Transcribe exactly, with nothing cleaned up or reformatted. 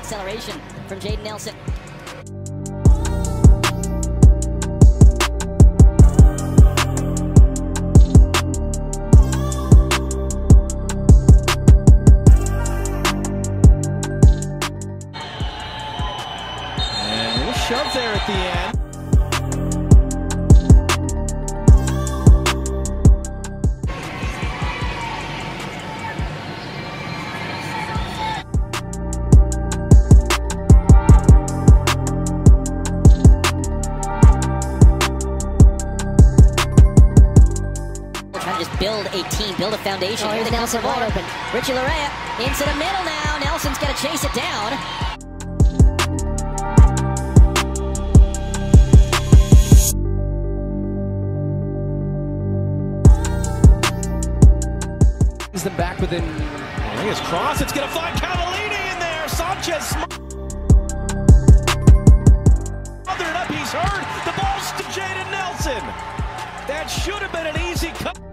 acceleration from Jayden Nelson. And a little shove there at the end. Trying to just build a team, build a foundation. Oh, here's Nelson wide open. Richie Larea into the middle now. Nelson's going to chase it down. He's them back within. I think it's cross. It's going to find Cavallini in there. Sanchez. Smothered up. He's hurt. The ball's to Jayden Nelson. That should have been an easy cut.